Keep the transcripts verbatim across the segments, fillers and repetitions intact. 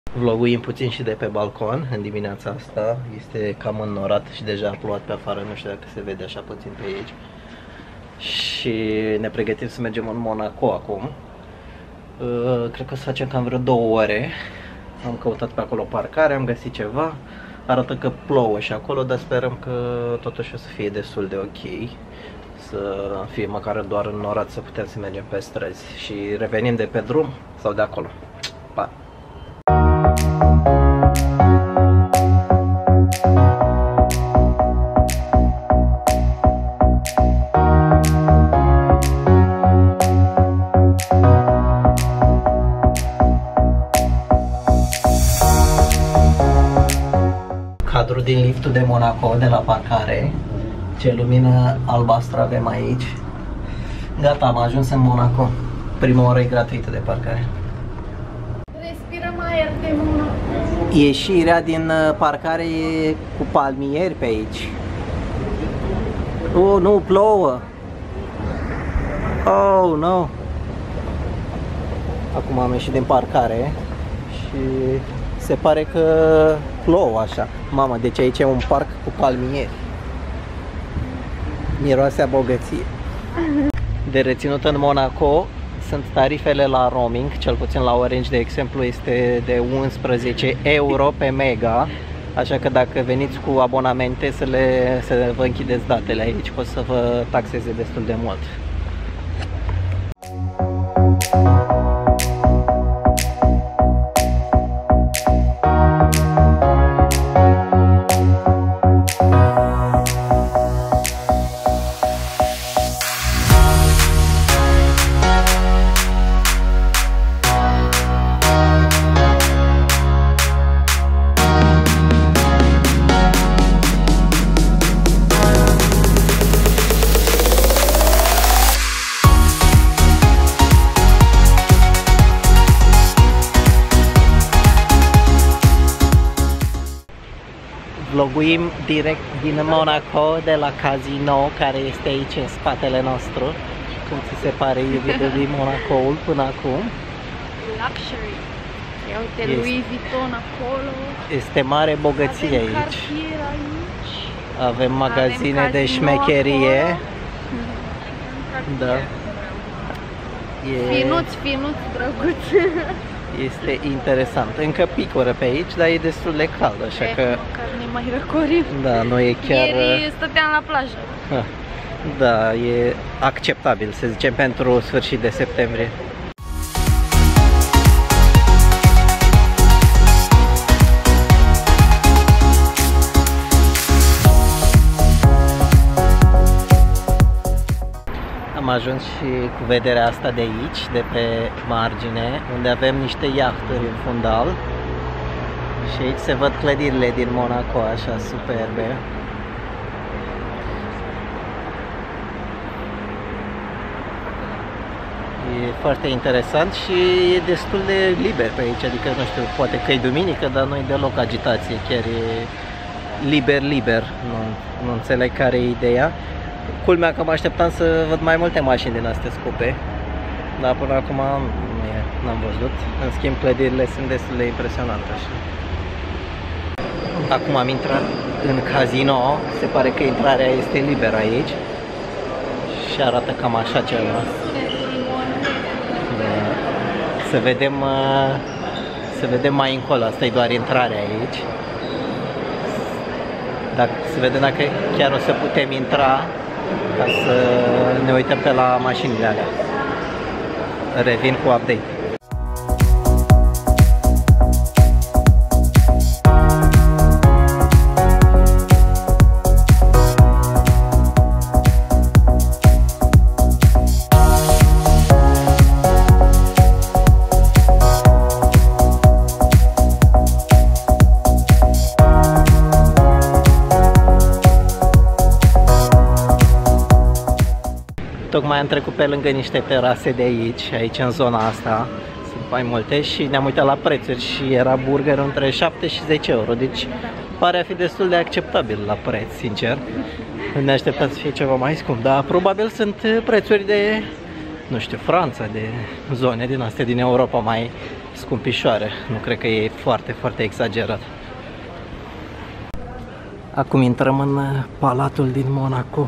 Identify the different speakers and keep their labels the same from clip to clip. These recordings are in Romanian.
Speaker 1: Vloguim puțin și de pe balcon în dimineața asta. Este cam înnorat și deja a plouat pe afară, nu știu dacă se vede așa puțin pe aici. Și ne pregătim să mergem în Monaco acum. Cred că o să facem cam vreo două ore. Am căutat pe acolo parcare, am găsit ceva. Arată că plouă și acolo, dar sperăm că totuși o să fie destul de ok. Să fie măcar doar înnorat, să putem să mergem pe străzi. Și revenim de pe drum sau de acolo. Pa! Cadrul din liftul de Monaco de la parcare. Ce lumină albastră avem aici. Gata, am ajuns în Monaco. Prima oră e gratuită de parcare.
Speaker 2: Respirăm aer de Monaco.
Speaker 1: Ieșirea din parcare e cu palmieri pe aici. Oh, nu, plouă. Oh, no. Acum am ieșit din parcare și se pare că plouă așa. Mamă, deci aici e un parc cu palmieri. Miroase a bogăție. De reținut în Monaco sunt tarifele la roaming, cel puțin la Orange de exemplu este de unsprezece euro pe mega. Așa că dacă veniți cu abonamente să, le, să vă închideți datele aici, pot să vă taxeze destul de mult. Vloguim direct din Monaco, de la Casino, care este aici în spatele nostru. Cum ți se pare, iubită, din Monacoul până acum?
Speaker 2: Luxury. Ia uite, este, Louis Vuitton acolo.
Speaker 1: Este mare bogăție
Speaker 2: avem
Speaker 1: aici. aici. Avem magazine avem de șmecherie. Da. E... Finuți,
Speaker 2: finuți, drăguț.
Speaker 1: Este interesant. Încă picură pe aici, dar e destul de cald, așa e, că...
Speaker 2: ne mai răcorim.
Speaker 1: Da, nu e chiar...
Speaker 2: Ieri stăteam la plajă.
Speaker 1: Da, e acceptabil, să zicem, pentru sfârșit de septembrie. Am ajuns și cu vederea asta de aici, de pe margine, unde avem niște iahturi în fundal. Și aici se văd clădirile din Monaco, așa superbe. E foarte interesant și e destul de liber pe aici, adică nu știu, poate că e duminică, dar nu e deloc agitație, chiar e liber, liber. Nu, nu înțeleg care e ideea. Culmea că mă așteptam să văd mai multe mașini din astea scupe, dar până acum nu e, n-am văzut. În schimb, clădirile sunt destul de impresionante așa. Acum am intrat în Casino, se pare că intrarea este liberă aici și arată cam așa ceva. Da. Să vedem, să vedem mai încolo, asta e doar intrarea aici. Dacă, să vedem dacă chiar o să putem intra, ca să ne uităm pe la mașinile alea. Revin cu update. Tocmai am trecut pe lângă niște terase de aici, aici în zona asta, sunt mai multe și ne-am uitat la prețuri și era burger între șapte și zece euro, deci pare a fi destul de acceptabil la preț, sincer. Ne așteptam să fie ceva mai scump, dar probabil sunt prețuri de, nu știu, Franța, de zone din astea din Europa mai, scumpișoare. Nu cred că e foarte, foarte exagerat. Acum intrăm în palatul din Monaco.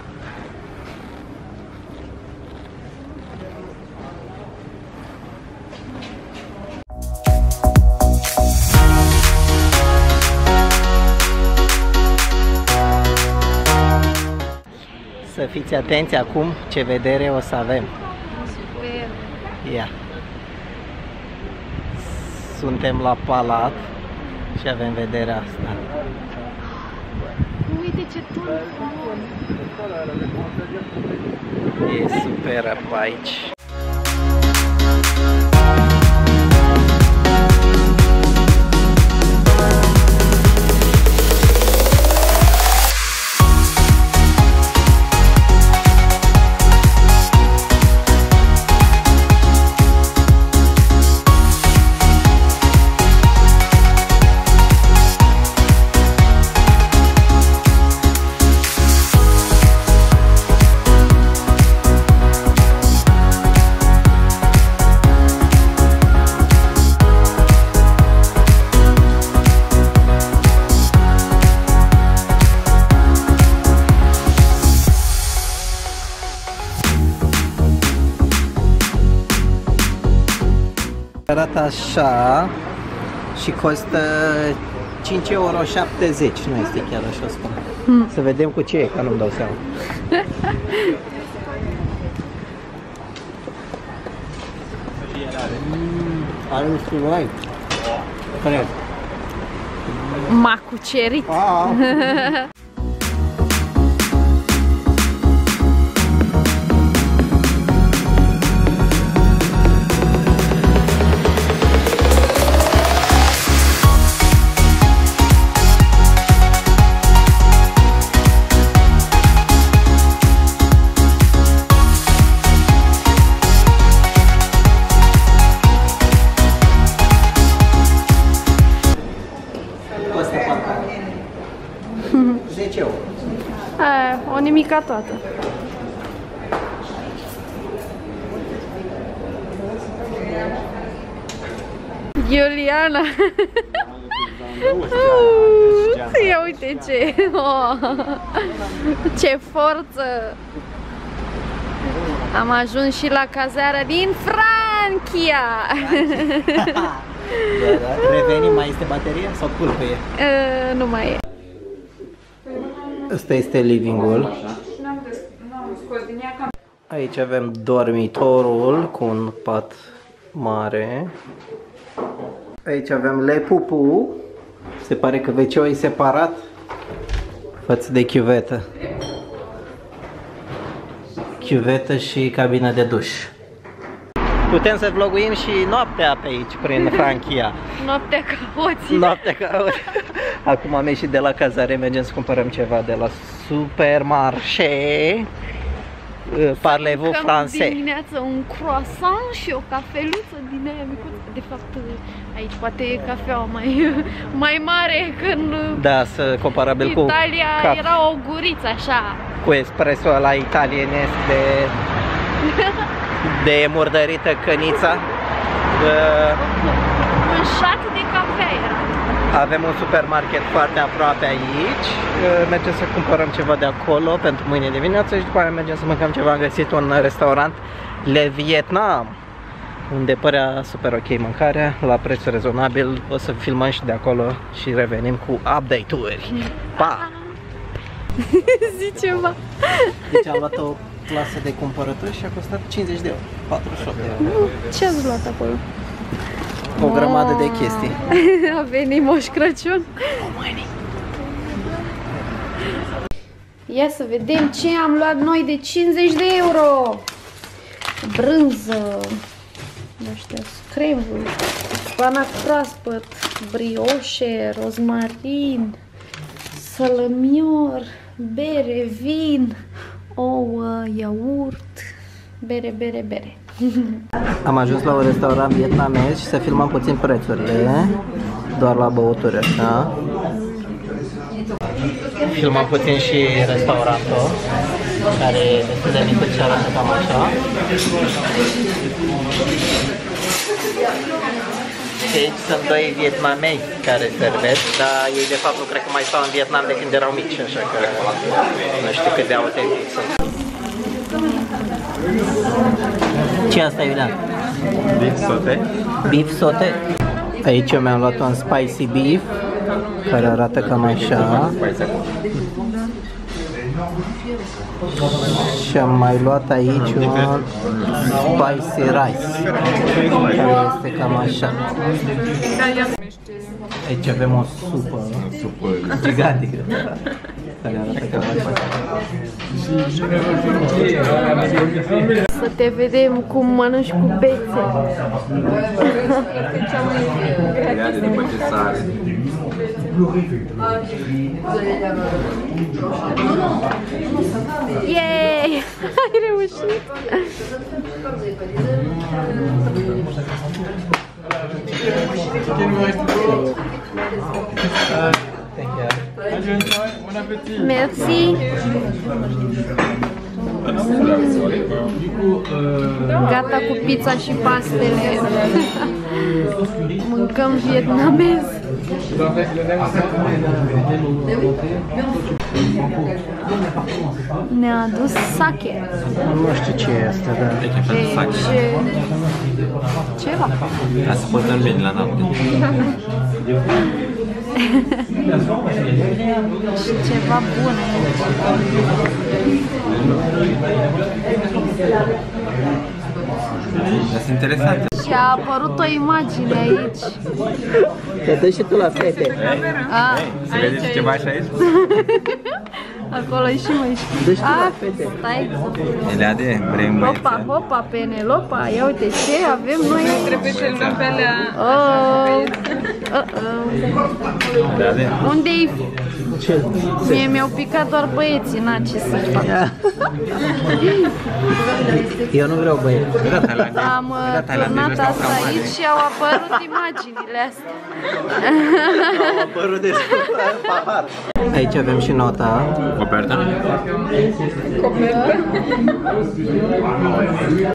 Speaker 1: Să fiți atenți acum ce vedere o să avem.
Speaker 2: Super.
Speaker 1: Ia. Suntem la palat și avem vederea asta.
Speaker 2: Uite ce ton frumos.
Speaker 1: E superb aici. Arată așa și costă cinci euro șaptezeci, nu este chiar așa scump. Hmm. Să vedem cu ce e, că nu-mi dau seama. Are un stulai. Care?
Speaker 2: M-a cucerit.
Speaker 1: zece euro.
Speaker 2: Aia, o nimica toată. Iuliana. Ia uite ce. Oh, ce forță. Am ajuns și la cazarea din Franchia.
Speaker 1: Revenim, mai este bateria sau pulpăie?
Speaker 2: Uh, nu mai e.
Speaker 1: Ăsta este livingul. Aici avem dormitorul cu un pat mare. Aici avem le pupu. Se pare că ve ce o e separat față de chiuvetă. Chiuvetă și cabina de duș. Putem să vloguim și noaptea pe aici, prin Franchia.
Speaker 2: Noaptea ca hoții.
Speaker 1: Noaptea ca hoții. Acum am ieșit de la cazare, mergem să cumpărăm ceva de la supermarché. Parlez-vous français.
Speaker 2: Dimineața un croissant și o cafeluță din aia micuță. De fapt, aici poate e cafeaua mai, mai mare, că în
Speaker 1: da, să comparabil
Speaker 2: Italia
Speaker 1: cu
Speaker 2: Italia era o guriță așa.
Speaker 1: Cu espresso la italienesc de de murdărită cănița.
Speaker 2: Un șat de cafea era.
Speaker 1: Avem un supermarket foarte aproape aici. Mergem să cumpărăm ceva de acolo pentru mâine dimineață și după aia mergem să mâncăm ceva. Am găsit un restaurant Le Vietnam, unde părea super ok mâncarea, la preț rezonabil. O să filmăm și de acolo și revenim cu update-uri. Pa!
Speaker 2: Zi ceva.
Speaker 1: Deci am luat o clasă de cumpărături și a costat cincizeci de euro, patruzeci și opt de euro.
Speaker 2: Ce ați luat acolo?
Speaker 1: O grămadă de chestii.
Speaker 2: A venit Moș Crăciun. Ia să vedem ce am luat noi de cincizeci de euro. Brânză, ăștia, scrembul, spanac proaspăt, brioșe, rozmarin, sălămior, bere, vin, ouă, iaurt, bere, bere, bere.
Speaker 1: Am ajuns la un restaurant vietnamez și să filmăm puțin prețurile, doar la băuturi, așa. Filmăm puțin și restaurantul, care e destul de micuț și arată cam așa. Și aici sunt doi vietnamezi care servesc, dar ei de fapt nu cred că mai stau în Vietnam de când erau mici, așa că nu știu cât de autentic sunt. Ce asta e, Iulian?
Speaker 3: Beef saute.
Speaker 1: Beef saute. Aici eu mi-am luat un spicy beef, care arată cam așa. Și am mai luat aici un spicy rice, care este cam așa. Aici avem o supă, supă gigantică, care arată cam așa.
Speaker 2: Să te vedem cum mănânci cu bețe.
Speaker 3: Iade după ce sare.
Speaker 2: Yay! Ai reușit! Merci! Gata cu pizza și pastele. Mâncăm vietnamez. Ne-a adus sake.
Speaker 1: Nu știu ce e asta, dar...
Speaker 2: Deci... ceva.
Speaker 3: Ca să poți dormi la noapte.
Speaker 2: Și ceva bun
Speaker 3: Dar sunt interesante.
Speaker 2: Și a apărut o imagine aici.
Speaker 1: Te dă și tu la fete.
Speaker 2: A,
Speaker 3: Se vede ceva așa aici?
Speaker 2: acolo și mai
Speaker 1: Dă și tu la
Speaker 2: Ah,
Speaker 1: fete.
Speaker 2: stai.
Speaker 3: Eliade, vrei un
Speaker 2: Hopa,
Speaker 3: băiețel?
Speaker 2: hopa, Penelopa, ia uite ce avem noi.
Speaker 4: Trebuie să-l luăm pe alea.
Speaker 2: Oh, uh -oh.
Speaker 3: Eliade?
Speaker 2: Unde-i?
Speaker 1: Ce?
Speaker 2: Mie mi-au picat doar băieții, na, ce să fac.
Speaker 1: Eu nu vreau băieți.
Speaker 2: Am uh, turnat asta aici și au apărut imaginile astea.
Speaker 1: Au apărut de pahar. Aici avem și nota.
Speaker 3: Coperta?